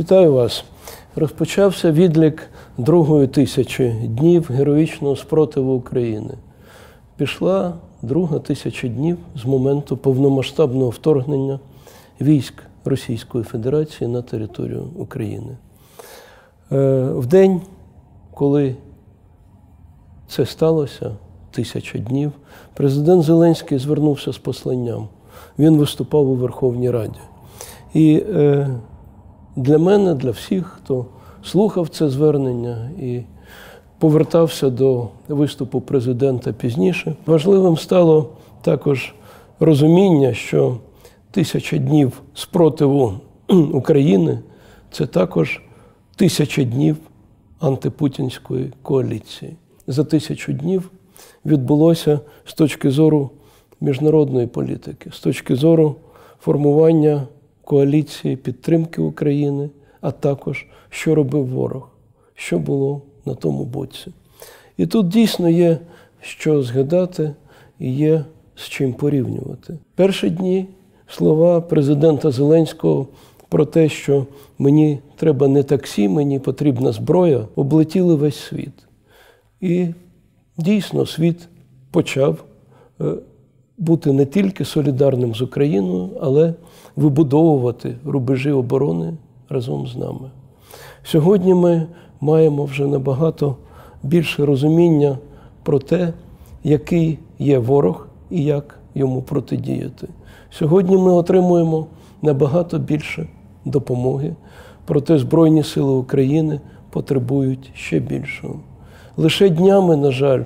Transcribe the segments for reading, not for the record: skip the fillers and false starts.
Вітаю вас. Розпочався відлік другої 1000 днів героїчного спротиву України. Пішла друга 1000 днів з моменту повномасштабного вторгнення військ Російської Федерації на територію України. В день, коли це сталося, 1000 днів, президент Зеленський звернувся з посланням. Він виступав у Верховній Раді. І для мене, для всіх, хто слухав це звернення і повертався до виступу президента пізніше, важливим стало також розуміння, що 1000 днів спротиву України – це також 1000 днів антипутінської коаліції. За 1000 днів відбулося з точки зору міжнародної політики, з точки зору формування коаліції підтримки України, а також, що робив ворог, що було на тому боці. І тут дійсно є що згадати і є з чим порівнювати. Перші дні слова президента Зеленського про те, що мені треба не таксі, мені потрібна зброя, облетіли весь світ. І дійсно світ почав бути не тільки солідарним з Україною, але вибудовувати рубежі оборони разом з нами. Сьогодні ми маємо вже набагато більше розуміння про те, який є ворог і як йому протидіяти. Сьогодні ми отримуємо набагато більше допомоги, проте Збройні Сили України потребують ще більшого. Лише днями, на жаль,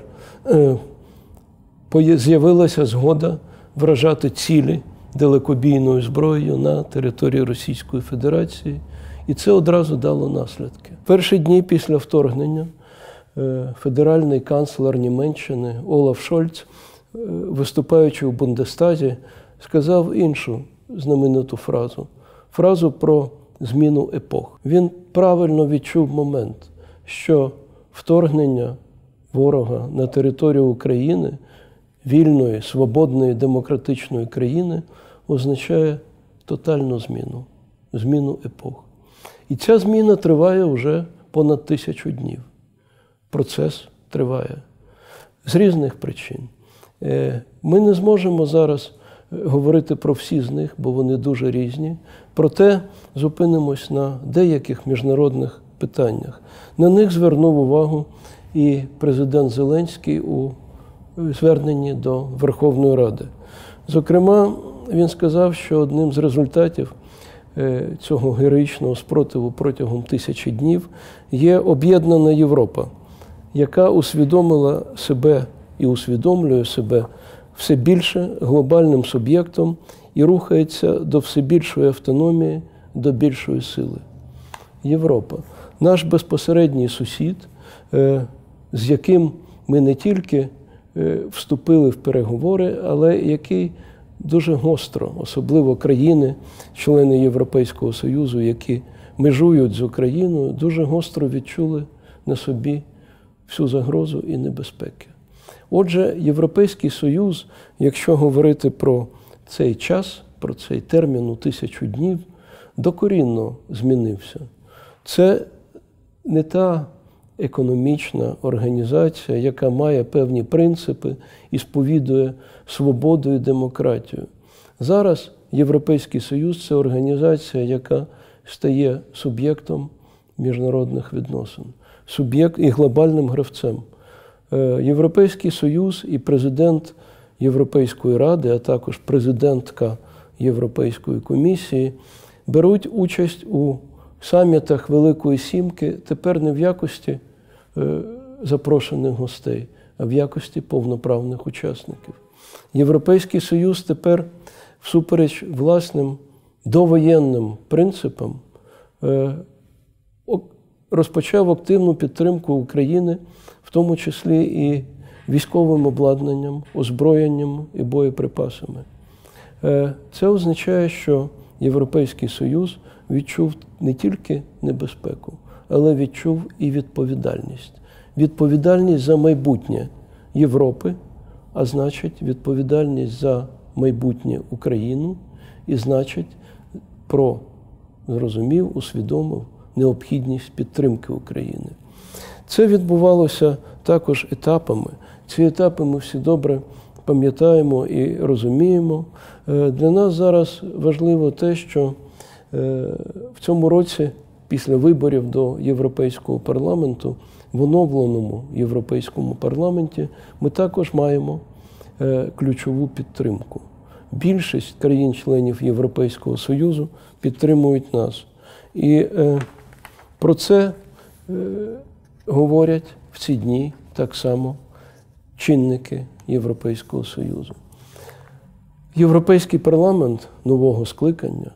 з'явилася згода вражати цілі далекобійною зброєю на території Російської Федерації, і це одразу дало наслідки. Перші дні після вторгнення федеральний канцлер Німеччини Олаф Шольц, виступаючи у Бундестазі, сказав іншу знамениту фразу про зміну епох. Він правильно відчув момент, що вторгнення ворога на територію України, вільної, свободної, демократичної країни, означає тотальну зміну епох. І ця зміна триває вже понад 1000 днів. Процес триває з різних причин. Ми не зможемо зараз говорити про всі з них, бо вони дуже різні. Проте зупинимось на деяких міжнародних питаннях. На них звернув увагу і президент Зеленський у зверненні до Верховної Ради. Зокрема, він сказав, що одним з результатів цього героїчного спротиву протягом 1000 днів є об'єднана Європа, яка усвідомила себе і усвідомлює себе все більше глобальним суб'єктом і рухається до все більшої автономії, до більшої сили. Європа – наш безпосередній сусід, з яким ми не тільки вступили в переговори, але який дуже гостро, особливо країни, члени Європейського Союзу, які межують з Україною, дуже гостро відчули на собі всю загрозу і небезпеки. Отже, Європейський Союз, якщо говорити про цей час, про цей термін у 1000 днів, докорінно змінився. Це не та економічна організація, яка має певні принципи і сповідує свободу і демократію. Зараз Європейський Союз – це організація, яка стає суб'єктом міжнародних відносин, і глобальним гравцем. Європейський Союз і президент Європейської Ради, а також президентка Європейської комісії беруть участь у самітах Великої Сімки тепер не в якості запрошених гостей, а в якості повноправних учасників. Європейський Союз тепер, всупереч власним довоєнним принципам, розпочав активну підтримку України, в тому числі і військовим обладнанням, озброєнням і боєприпасами. Це означає, що Європейський Союз відчув не тільки небезпеку, але відчув і відповідальність. Відповідальність за майбутнє Європи, а значить відповідальність за майбутнє Україну, і значить про зрозумів, усвідомив необхідність підтримки України. Це відбувалося також етапами. Ці етапи ми всі добре пам'ятаємо і розуміємо. Для нас зараз важливо те, що в цьому році, після виборів до Європейського парламенту, в оновленому Європейському парламенті ми також маємо ключову підтримку. Більшість країн-членів Європейського Союзу підтримують нас. І про це говорять в ці дні так само чинники Європейського Союзу. Європейський парламент нового скликання,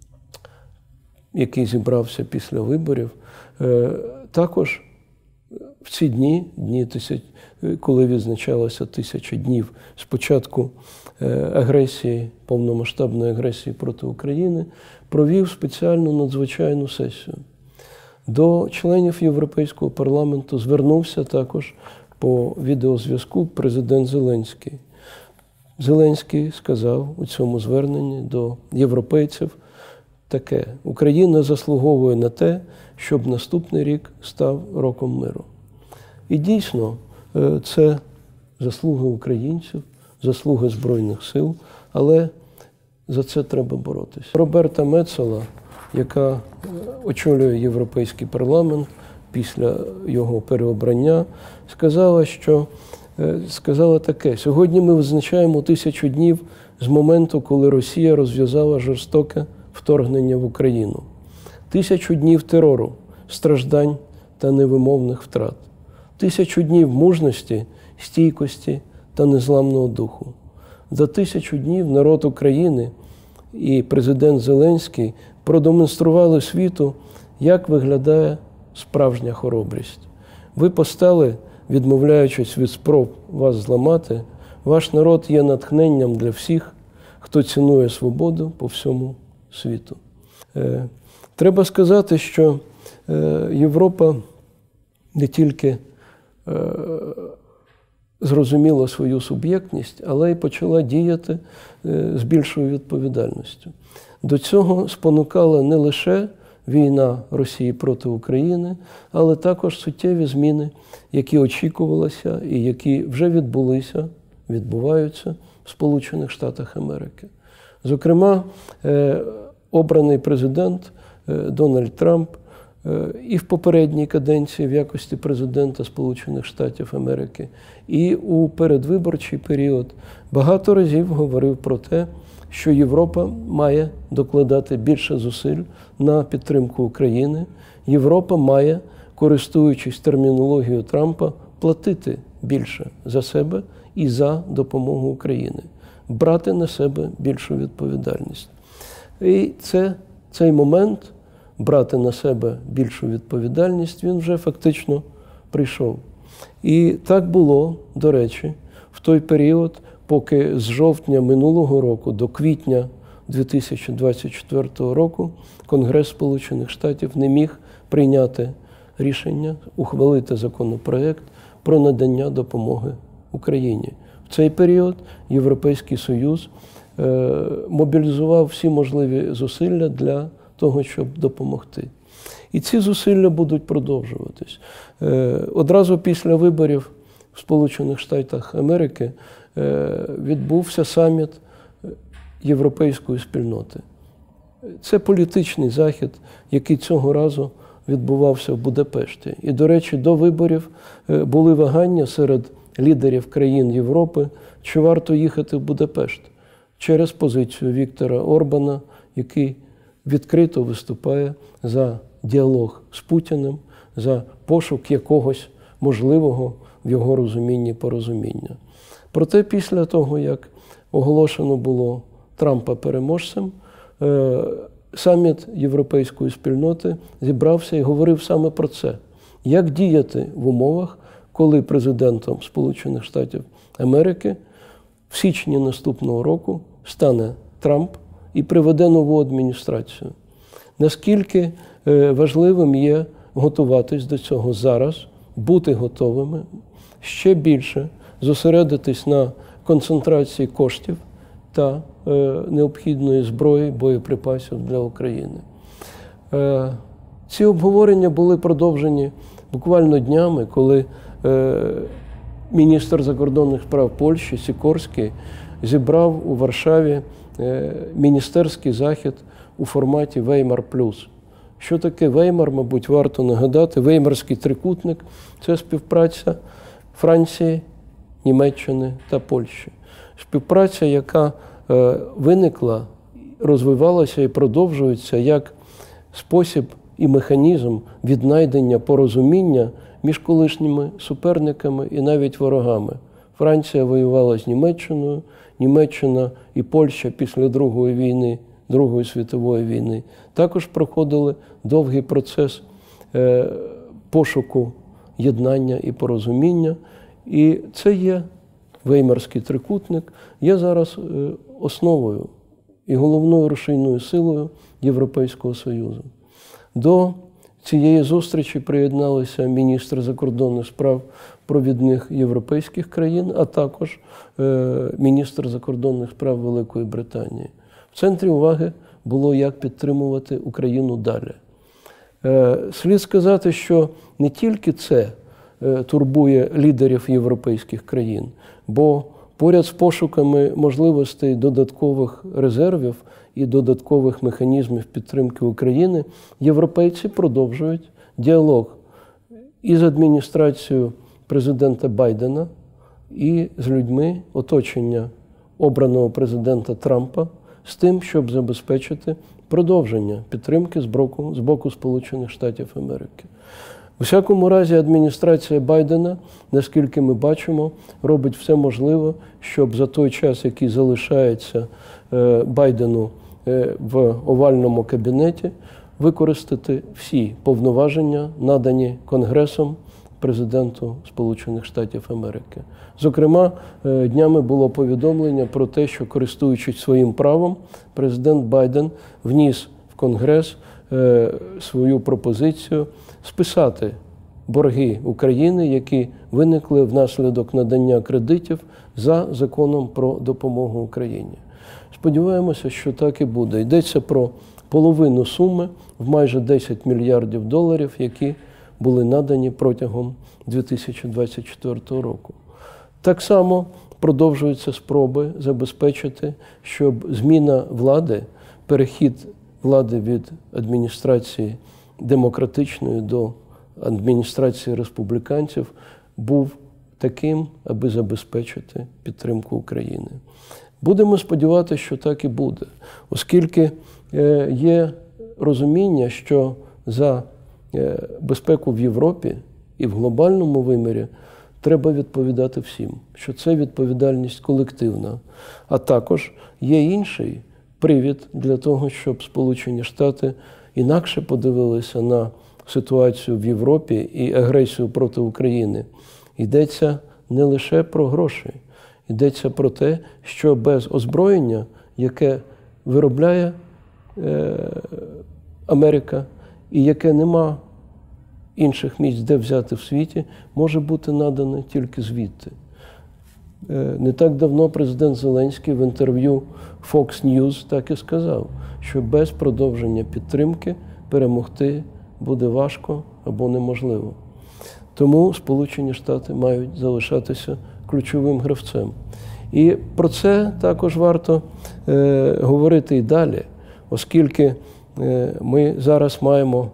який зібрався після виборів, також в ці дні, коли відзначалося 1000 днів з початку агресії, повномасштабної агресії проти України, провів спеціальну надзвичайну сесію. До членів Європейського парламенту звернувся також по відеозв'язку президент Зеленський. Зеленський сказав у цьому зверненні до європейців таке: Україна заслуговує на те, щоб наступний рік став роком миру. І дійсно, це заслуги українців, заслуги Збройних сил, але за це треба боротися. Роберта Мецола, яка очолює Європейський парламент після його переобрання, сказала таке: сьогодні ми визначаємо 1000 днів з моменту, коли Росія розв'язала жорстоке вторгнення в Україну. 1000 днів терору, страждань та невимовних втрат. 1000 днів мужності, стійкості та незламного духу. За 1000 днів народ України і президент Зеленський продемонстрували світу, як виглядає справжня хоробрість. Ви постали, відмовляючись від спроб вас зламати, ваш народ є натхненням для всіх, хто цінує свободу по всьому світу. Треба сказати, що Європа не тільки зрозуміла свою суб'єктність, але й почала діяти з більшою відповідальністю. До цього спонукала не лише війна Росії проти України, але також суттєві зміни, які очікувалися і які вже відбуваються в Сполучених Штатах Америки. Зокрема, обраний президент Дональд Трамп і в попередній каденції в якості президента Сполучених Штатів Америки, і у передвиборчий період багато разів говорив про те, що Європа має докладати більше зусиль на підтримку України. Європа має, користуючись термінологією Трампа, платити більше за себе і за допомогу Україні, брати на себе більшу відповідальність. І цей момент брати на себе більшу відповідальність, він вже фактично прийшов. І так було, до речі, в той період, поки з жовтня минулого року до квітня 2024 року Конгрес Сполучених Штатів не міг прийняти рішення, ухвалити законопроект про надання допомоги Україні. В цей період Європейський Союз мобілізував всі можливі зусилля для того, щоб допомогти. І ці зусилля будуть продовжуватись. Одразу після виборів в Сполучених Штатах Америки відбувся саміт Європейської спільноти. Це політичний захід, який цього разу відбувався в Будапешті. І, до речі, до виборів були вагання серед лідерів країн Європи, чи варто їхати в Будапешт через позицію Віктора Орбана, який відкрито виступає за діалог з Путіним, за пошук якогось можливого в його розумінні порозуміння. Проте після того, як оголошено було Трампа переможцем, саміт Європейської спільноти зібрався і говорив саме про це. Як діяти в умовах, коли президентом Сполучених Штатів Америки в січні наступного року стане Трамп і приведе нову адміністрацію. Наскільки важливим є готуватись до цього зараз, бути готовими, ще більше зосередитись на концентрації коштів та необхідної зброї, боєприпасів для України. Ці обговорення були продовжені буквально днями, коли міністр закордонних справ Польщі Сікорський зібрав у Варшаві міністерський захід у форматі «Веймар+». Що таке Веймар, мабуть, варто нагадати. Веймарський трикутник – це співпраця Франції, Німеччини та Польщі. Співпраця, яка виникла, розвивалася і продовжується як спосіб і механізм віднайдення порозуміння між колишніми суперниками і навіть ворогами. Франція воювала з Німеччиною, Німеччина і Польща після Другої світової війни також проходили довгий процес пошуку єднання і порозуміння. І це є Веймарський трикутник, є зараз основою і головною рушійною силою Європейського Союзу. До цієї зустрічі приєдналися міністри закордонних справ провідних європейських країн, а також міністр закордонних справ Великої Британії. В центрі уваги було, як підтримувати Україну далі. Слід сказати, що не тільки це турбує лідерів європейських країн, бо поряд з пошуками можливостей додаткових резервів і додаткових механізмів підтримки України, європейці продовжують діалог і з адміністрацією президента Байдена, і з людьми оточення обраного президента Трампа з тим, щоб забезпечити продовження підтримки з боку Сполучених Штатів Америки. У всякому разі, адміністрація Байдена, наскільки ми бачимо, робить все можливе, щоб за той час, який залишається Байдену в овальному кабінеті, використати всі повноваження, надані Конгресом президенту Сполучених Штатів Америки. Зокрема, днями було повідомлення про те, що, користуючись своїм правом, президент Байден вніс в Конгрес свою пропозицію списати борги України, які виникли внаслідок надання кредитів за законом про допомогу Україні. Сподіваємося, що так і буде. Йдеться про половину суми в майже 10 мільярдів доларів, які були надані протягом 2024 року. Так само продовжуються спроби забезпечити, щоб зміна влади, перехід влади від адміністрації демократичної до адміністрації республіканців був таким, аби забезпечити підтримку України. Будемо сподіватися, що так і буде, оскільки є розуміння, що за безпеку в Європі і в глобальному вимірі треба відповідати всім, що це відповідальність колективна. А також є інший привід для того, щоб Сполучені Штати інакше подивилися на ситуацію в Європі і агресію проти України. Йдеться не лише про гроші, йдеться про те, що без озброєння, яке виробляє Америка і яке нема інших місць, де взяти в світі, може бути надане тільки звідти. Не так давно президент Зеленський в інтерв'ю Fox News так і сказав, що без продовження підтримки перемогти буде важко або неможливо. Тому Сполучені Штати мають залишатися ключовим гравцем. І про це також варто говорити і далі, оскільки ми зараз маємо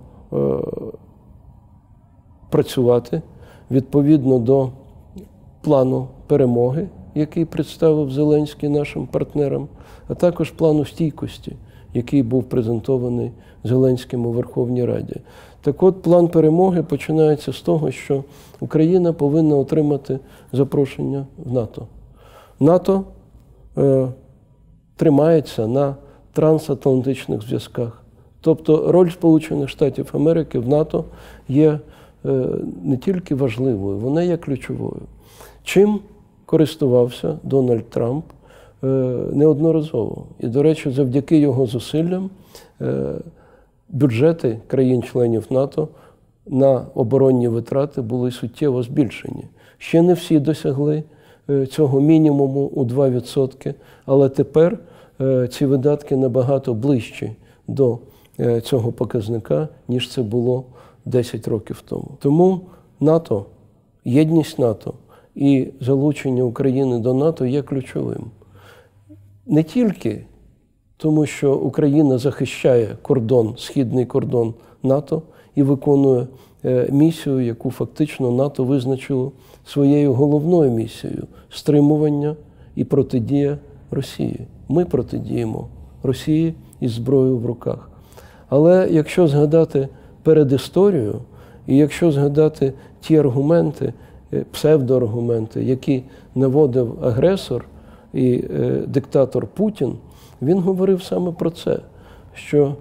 працювати відповідно до плану перемоги, який представив Зеленський нашим партнерам, а також плану стійкості, який був презентований Зеленським у Верховній Раді. Так от, план перемоги починається з того, що Україна повинна отримати запрошення в НАТО. НАТО тримається на трансатлантичних зв'язках. Тобто роль Сполучених Штатів Америки в НАТО є не тільки важливою, вона є ключовою. Чим користувався Дональд Трамп неодноразово. І, до речі, завдяки його зусиллям бюджети країн-членів НАТО на оборонні витрати були суттєво збільшені. Ще не всі досягли цього мінімуму у 2%, але тепер ці видатки набагато ближчі до цього показника, ніж це було 10 років тому. Тому НАТО, єдність НАТО і залучення України до НАТО є ключовим. Не тільки тому, що Україна захищає кордон, східний кордон НАТО і виконує місію, яку фактично НАТО визначило своєю головною місією – стримування і протидія Росії. Ми протидіємо Росії із зброєю в руках. Але якщо згадати передісторію, і якщо згадати ті аргументи, псевдоаргументи, які наводив агресор і диктатор Путін, він говорив саме про це, що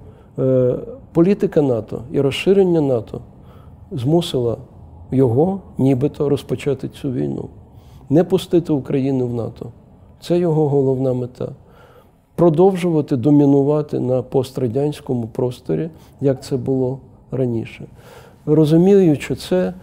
політика НАТО і розширення НАТО змусила його нібито розпочати цю війну. Не пустити Україну в НАТО. Це його головна мета. Продовжувати домінувати на пострадянському просторі, як це було раніше. Розуміючи це,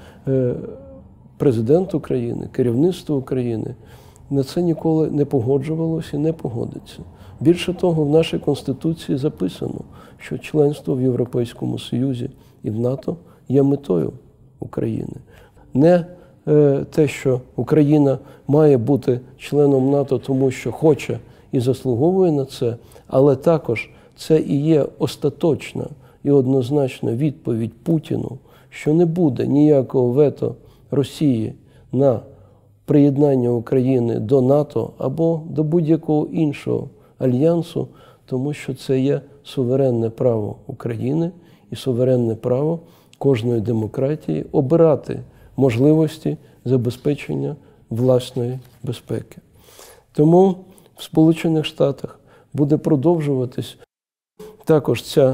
президент України, керівництво України на це ніколи не погоджувалося і не погодиться. Більше того, в нашій Конституції записано, що членство в Європейському Союзі і в НАТО є метою України. Не те, що Україна має бути членом НАТО, тому що хоче і заслуговує на це, але також це і є остаточна і однозначна відповідь Путіну, що не буде ніякого вето Росії на приєднання України до НАТО або до будь-якого іншого альянсу, тому що це є суверенне право України і суверенне право кожної демократії обирати можливості забезпечення власної безпеки. Тому в Сполучених Штатах буде продовжуватись також ця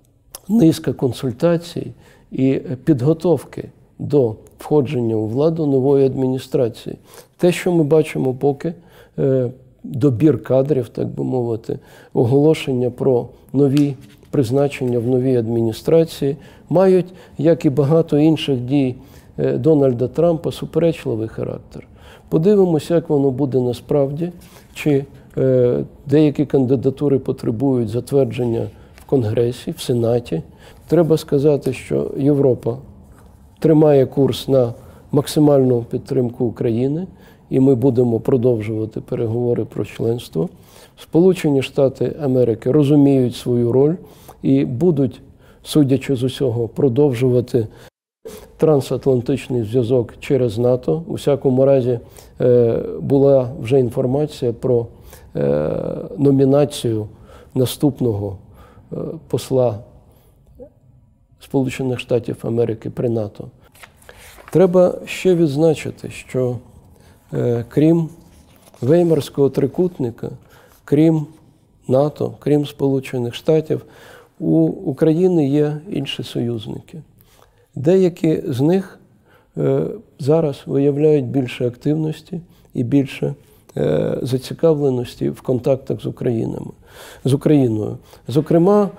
низка консультацій і підготовки до входження у владу нової адміністрації. Те, що ми бачимо поки, добір кадрів, так би мовити, оголошення про нові призначення в новій адміністрації, мають, як і багато інших дій Дональда Трампа, суперечливий характер. Подивимося, як воно буде насправді, чи деякі кандидатури потребують затвердження в Конгресі, в Сенаті. Треба сказати, що Європа тримає курс на максимальну підтримку України, і ми будемо продовжувати переговори про членство. Сполучені Штати Америки розуміють свою роль і будуть, судячи з усього, продовжувати трансатлантичний зв'язок через НАТО. У всякому разі, була вже інформація про номінацію наступного посла Сполучених Штатів Америки при НАТО. Треба ще відзначити, що крім Веймарського трикутника, крім НАТО, крім Сполучених Штатів, у України є інші союзники. Деякі з них зараз виявляють більше активності і більше зацікавленості в контактах з Україною. Зокрема,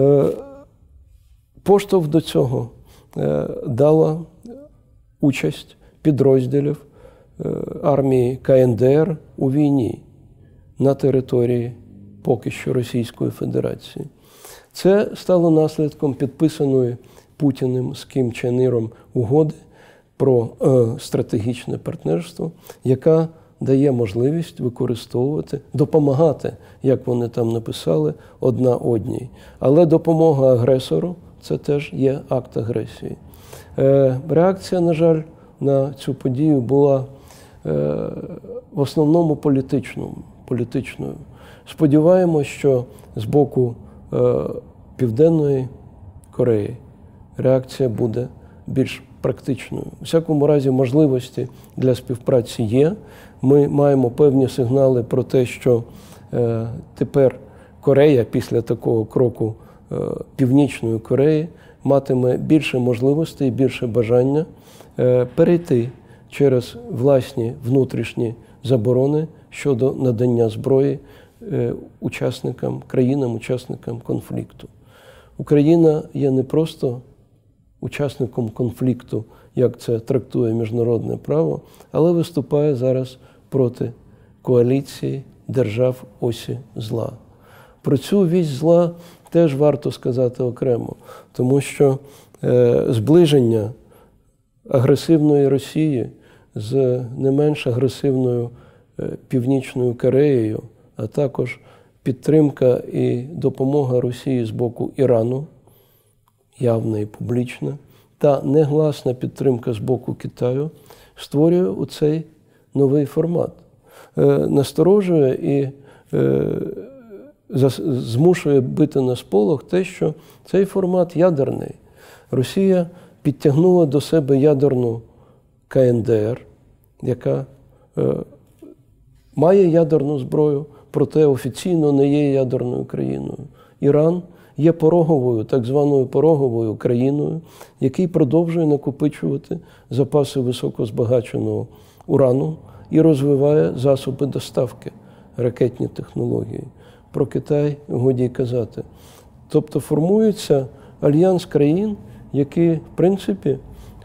поштовх до цього дала участь підрозділів армії КНДР у війні на території поки що Російської Федерації. Це стало наслідком підписаної Путіним з Кім Чен Іром угоди про стратегічне партнерство, яка дає можливість використовувати, допомагати, як вони там написали, одна одній. Але допомога агресору – це теж є акт агресії. Реакція, на жаль, на цю подію була в основному політичною. Сподіваємось, що з боку Південної Кореї реакція буде більш практичною. У всякому разі, можливості для співпраці є. Ми маємо певні сигнали про те, що тепер Корея після такого кроку Північної Кореї матиме більше можливостей, більше бажання перейти через власні внутрішні заборони щодо надання зброї країнам-учасникам конфлікту. Україна є не просто учасником конфлікту, як це трактує міжнародне право, але виступає зараз проти коаліції держав осі зла. Про цю вісь зла теж варто сказати окремо, тому що зближення агресивної Росії з не менш агресивною Північною Кореєю, а також підтримка і допомога Росії з боку Ірану, явна і публічна, та негласна підтримка з боку Китаю створює оцей новий формат. Насторожує і змушує бити на сполох те, що цей формат ядерний. Росія підтягнула до себе ядерну КНДР, яка має ядерну зброю, проте офіційно не є ядерною країною. Іран є пороговою, так званою пороговою країною, який продовжує накопичувати запаси високозбагаченого урану і розвиває засоби доставки, ракетні технології. Про Китай годі й казати. Тобто формується альянс країн, які, в принципі,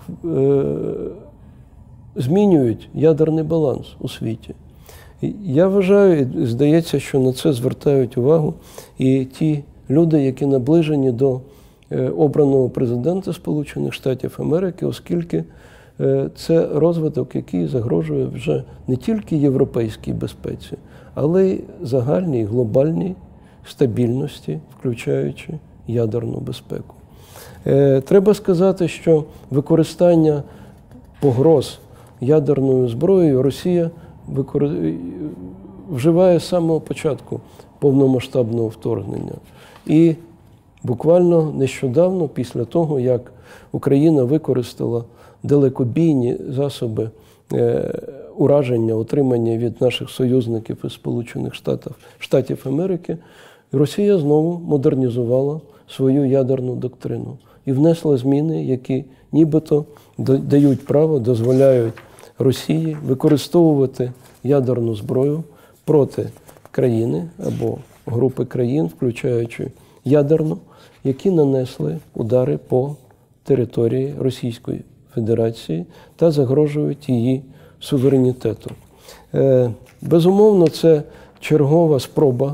змінюють ядерний баланс у світі. Я вважаю, і здається, що на це звертають увагу і ті люди, які наближені до обраного президента Сполучених Штатів Америки, оскільки це розвиток, який загрожує вже не тільки європейській безпеці, але й загальній глобальній стабільності, включаючи ядерну безпеку. Треба сказати, що використання погроз ядерною зброєю Росія вживає з самого початку повномасштабного вторгнення. І буквально нещодавно, після того, як Україна використала далекобійні засоби ураження, отримання від наших союзників із Сполучених Штатів Америки, Росія знову модернізувала свою ядерну доктрину і внесла зміни, які нібито дають право, дозволяють Росії використовувати ядерну зброю проти країни або групи країн, включаючи ядерну, які нанесли удари по території Російської Федерації та загрожують її суверенітету. Безумовно, це чергова спроба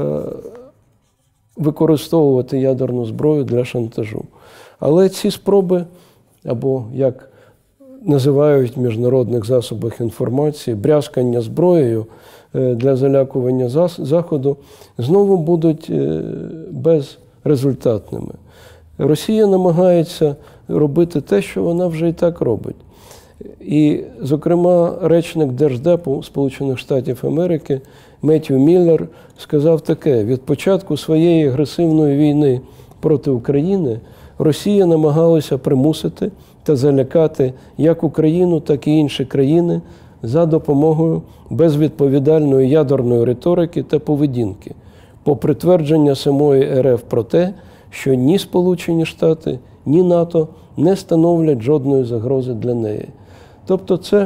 використовувати ядерну зброю для шантажу. Але ці спроби, або, як називають в міжнародних засобах інформації, брязкання зброєю для залякування Заходу, знову будуть безрезультатними. Росія намагається робити те, що вона вже і так робить. І, зокрема, речник Держдепу Сполучених Штатів Америки Меттью Міллер сказав таке: від початку своєї агресивної війни проти України Росія намагалася примусити та залякати як Україну, так і інші країни за допомогою безвідповідальної ядерної риторики та поведінки, попри твердження самої РФ про те, що ні Сполучені Штати, ні НАТО не становлять жодної загрози для неї. Тобто це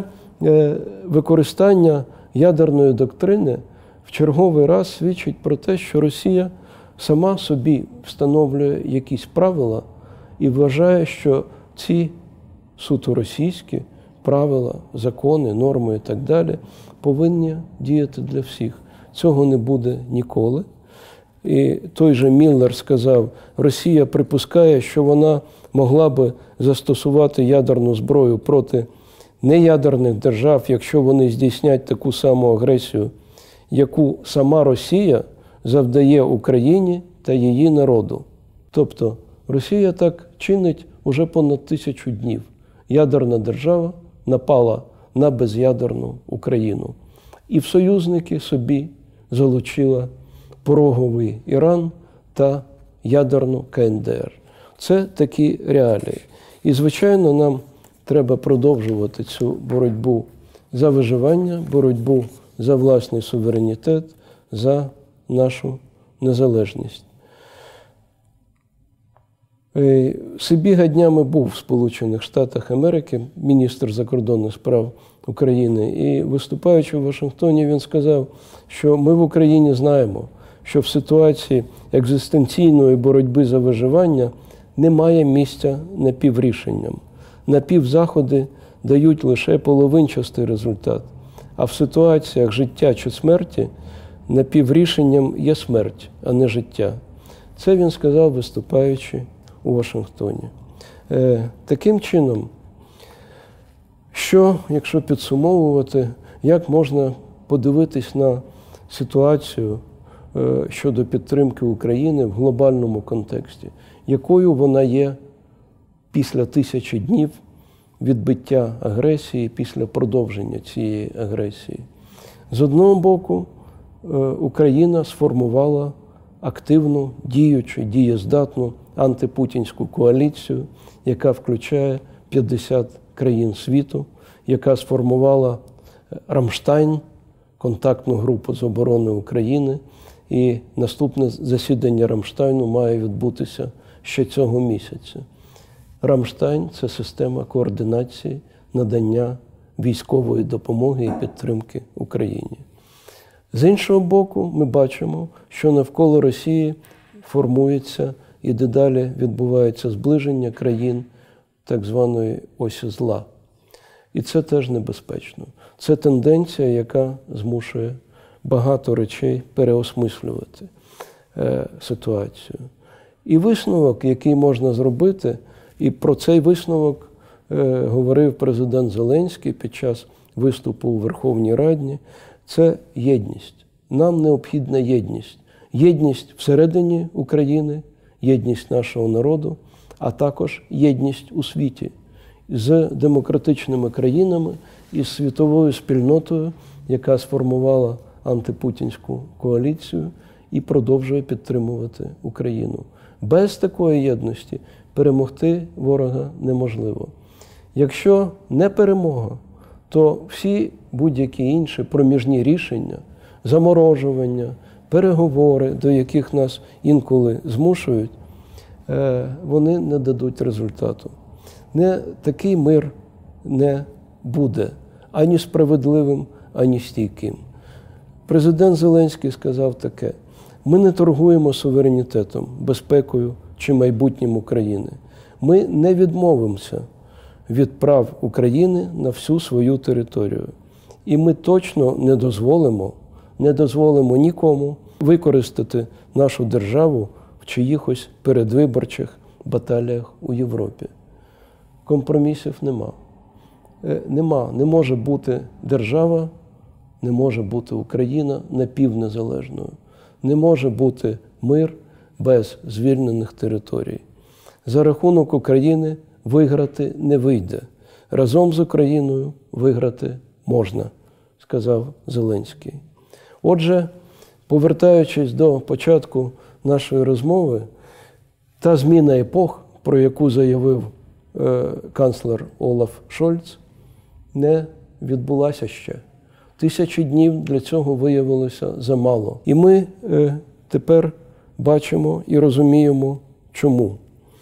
використання ядерної доктрини в черговий раз свідчить про те, що Росія сама собі встановлює якісь правила і вважає, що ці суто російські правила, закони, норми і так далі повинні діяти для всіх. Цього не буде ніколи. І той же Міллер сказав, Росія припускає, що вона могла би застосувати ядерну зброю проти неядерних держав, якщо вони здійснять таку саму агресію, яку сама Росія завдає Україні та її народу. Тобто Росія так чинить уже понад 1000 днів. Ядерна держава напала на безядерну Україну. І в союзники собі залучила пороговий Іран та ядерну КНДР. Це такі реалії. І, звичайно, нам треба продовжувати цю боротьбу за виживання, боротьбу за власний суверенітет, за нашу незалежність. Сибіга днями був в Сполучених Штатах Америки, міністр закордонних справ України, і виступаючи в Вашингтоні, він сказав, що ми в Україні знаємо, що в ситуації екзистенційної боротьби за виживання немає місця напіврішенням. Напівзаходи дають лише половинчастий результат, а в ситуаціях життя чи смерті напіврішенням є смерть, а не життя. Це він сказав, виступаючи у Вашингтоні. Таким чином, якщо підсумовувати, як можна подивитись на ситуацію щодо підтримки України в глобальному контексті, якою вона є після 1000 днів відбиття агресії, після продовження цієї агресії. З одного боку, Україна сформувала активну, діючу, дієздатну антипутінську коаліцію, яка включає 50 країн світу, яка сформувала Рамштайн, контактну групу з оборони України, і наступне засідання Рамштайну має відбутися ще цього місяця. Рамштайн – це система координації надання військової допомоги і підтримки Україні. З іншого боку, ми бачимо, що навколо Росії формується і дедалі відбувається зближення країн так званої осі зла. І це теж небезпечно. Це тенденція, яка змушує багато речей переосмислювати ситуацію. І висновок, який можна зробити, і про цей висновок говорив президент Зеленський під час виступу у Верховній Раді, це єдність. Нам необхідна єдність. Єдність всередині України, єдність нашого народу, а також єдність у світі з демократичними країнами і з світовою спільнотою, яка сформувала антипутінську коаліцію і продовжує підтримувати Україну. Без такої єдності перемогти ворога неможливо. Якщо не перемога, то всі будь-які інші проміжні рішення, заморожування, переговори, до яких нас інколи змушують, вони не дадуть результату. Такий мир не буде ані справедливим, ані стійким. Президент Зеленський сказав таке: ми не торгуємо суверенітетом, безпекою чи майбутнім України. Ми не відмовимося від прав України на всю свою територію. І ми точно не дозволимо нікому використати нашу державу в чиїхось передвиборчих баталіях у Європі. Компромісів нема. Не може бути держава, не може бути Україна напівнезалежною. Не може бути мир без звільнених територій. За рахунок України виграти не вийде. Разом з Україною виграти можна, сказав Зеленський. Отже, повертаючись до початку нашої розмови, та зміна епох, про яку заявив канцлер Олаф Шольц, не відбулася ще. 1000 днів для цього виявилося замало. І ми тепер бачимо і розуміємо, чому.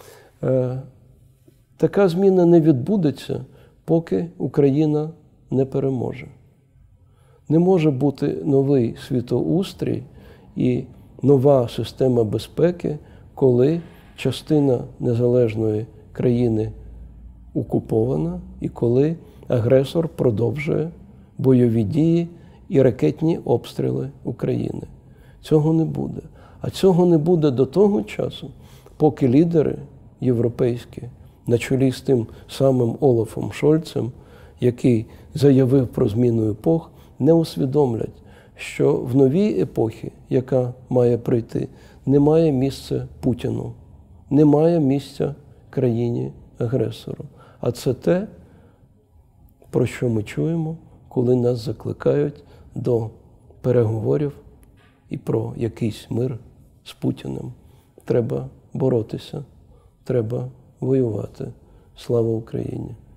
Така зміна не відбудеться, поки Україна не переможе. Не може бути новий світоустрій і нова система безпеки, коли частина незалежної країни окупована і коли агресор продовжує бойові дії і ракетні обстріли України. Цього не буде. А цього не буде до того часу, поки лідери європейські, на чолі з тим самим Олафом Шольцем, який заявив про зміну епох, не усвідомлять, що в новій епохі, яка має прийти, немає місця Путіну, немає місця країні-агресору. А це те, про що ми чуємо, коли нас закликають до переговорів і про якийсь мир з Путіним. Треба боротися, треба воювати. Слава Україні!